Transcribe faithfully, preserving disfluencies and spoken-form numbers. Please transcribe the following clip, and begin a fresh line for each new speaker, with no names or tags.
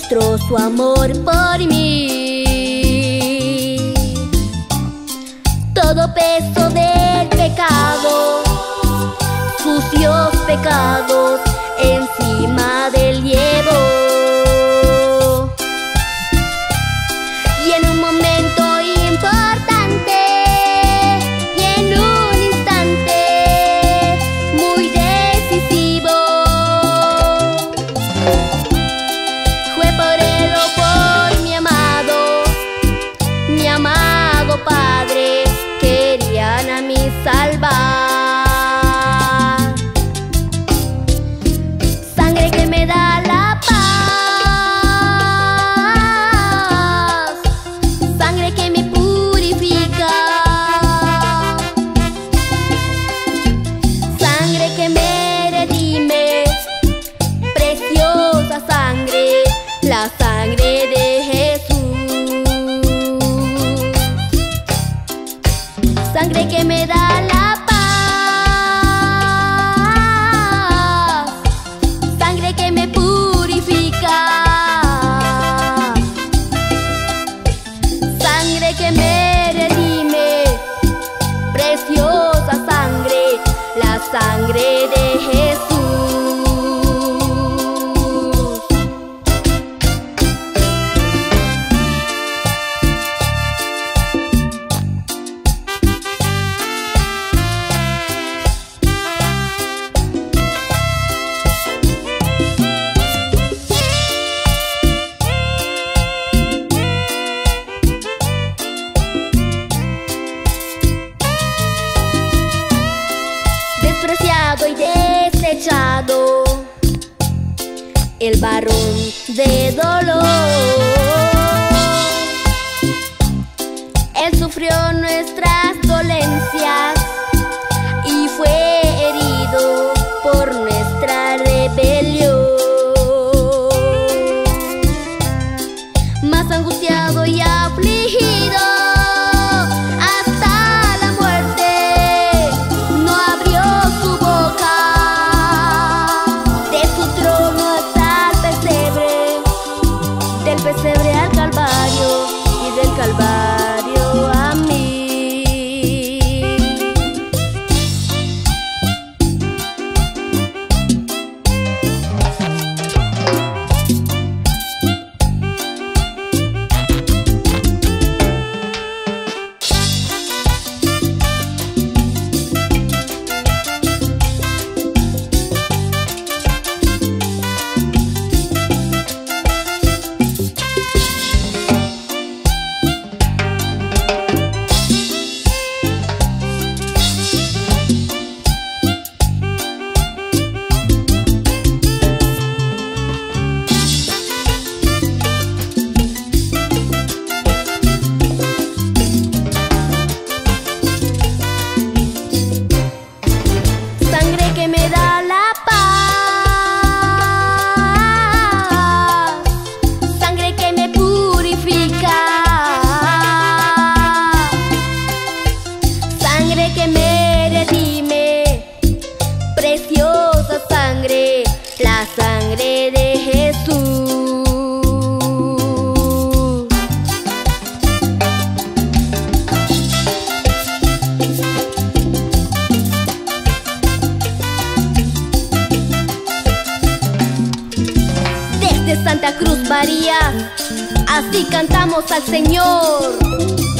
demostró su amor por mí. Todo peso del pecado, sucios pecados, encima del llevo. Y en un momento importante, y en un instante muy decisivo, fue por él o por mi amado, mi amado Padre, querían a mí salvar. Sangre que me da la paz, sangre que me purifica, sangre que me redime, preciosa sangre, la sangre de Jesús. Sangre que me da la paz, sangre que me purifica, sangre que me redime, preciosa sangre, la sangre de Jesús. Despreciado y desechado, el varón de dolor, él sufrió nuestras dolencias y fue herido por nuestra rebelión. Más angustiado y afligido hasta la muerte, no abrió su boca. De su trono hasta el pesebre, del pesebre al Calvario y del Calvario a mí. Sangre que me da la paz, sangre que me purifica, sangre que me redime, preciosa sangre, la sangre de Jesús. Desde Santa Cruz, María, así cantamos al Señor.